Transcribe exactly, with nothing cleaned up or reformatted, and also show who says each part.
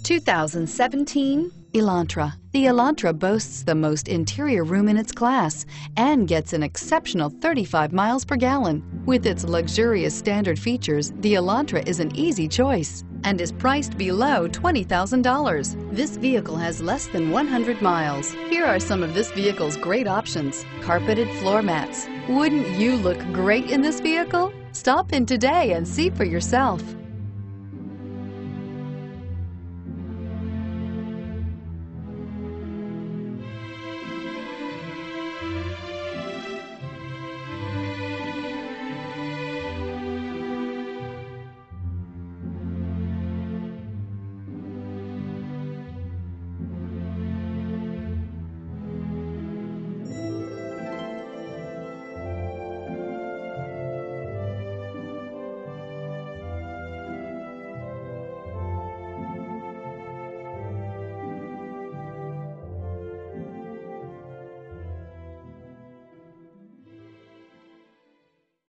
Speaker 1: two thousand seventeen Elantra. The Elantra boasts the most interior room in its class and gets an exceptional thirty-five miles per gallon. With its luxurious standard features, the Elantra is an easy choice and is priced below twenty thousand dollars. This vehicle has less than one hundred miles. Here are some of this vehicle's great options: carpeted floor mats. Wouldn't you look great in this vehicle? Stop in today and see for yourself.